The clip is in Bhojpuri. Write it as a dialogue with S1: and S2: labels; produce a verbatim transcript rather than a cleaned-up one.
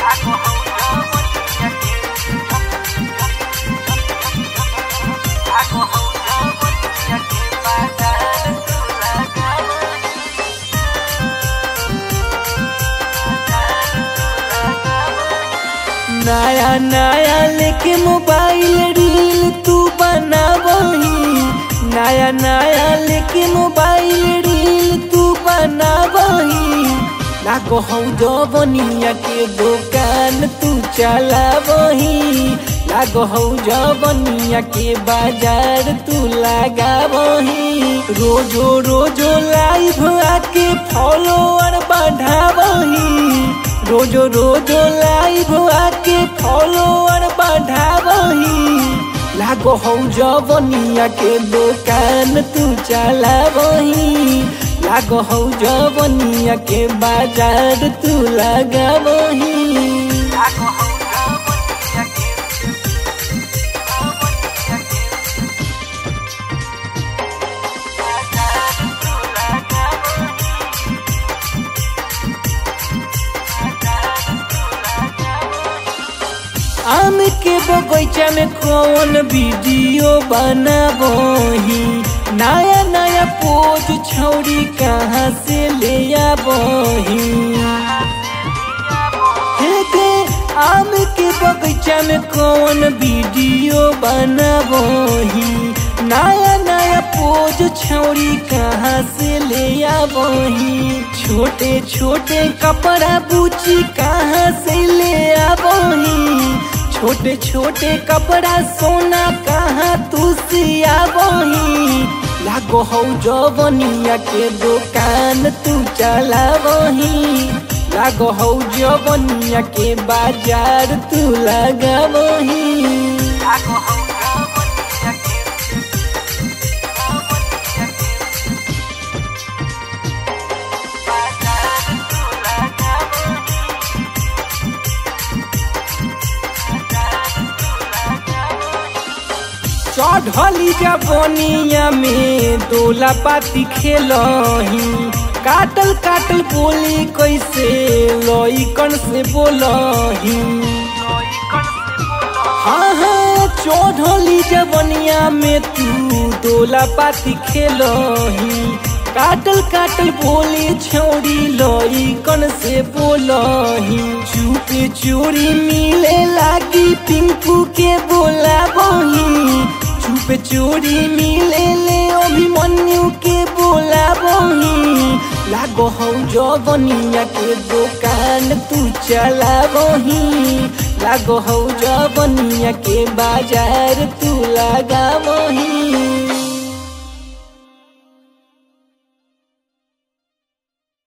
S1: नया नया लेके मोबाइल रील तू बनावही, नया नया लेके मोबाइल रील तू बनावही। लागो हौ जवनिया के दुकान तू चलावही, लागो हौ जवनिया के बाजार तू लगावही। रोजो रोजो लाइव आके फॉलोअर बढ़ावही, रोजो रोजो लाइव आके फॉलोअर बढ़ावही। लागो हौ जवनिया के दुकान तू चलावही, लागो हौ जवनिया के बाजार तू लगावही। आम के बगीचा में कौन वीडियो बनाबही, नया नया पोज छौरी कहाँ से ले आबही। आम के बगीचा में कौन वीडियो बनाबही, नया नया पोज छौरी कहाँ से ले आबही। छोटे छोटे कपड़ा बुची कहाँ से ले आबही, छोटे छोटे कपड़ा सोना कहाँ तू सियावही। लागो हौ जवनिया के दुकान तू चलावही, लागो हौ जवनिया के बाजार तू लगावही। चढ़ली जवनिया में दोला पाती खेलही, काटल काटल बोली कैसे लइकन से बोलही। हाँ हाँ चढ़ली जवनिया में तू दोला पाती खेलही, काटल काटल बोली छौरी लइकन से बोलही। चुपे चोरी मिले लागी पिंकू के बोलाबही, चुपे चोरी मिले ले अभिमन्यु के बोलाबही। लागो हौ जवनिया के दुकान तू चलाबही, लागो हौ जवनिया के बाजार तू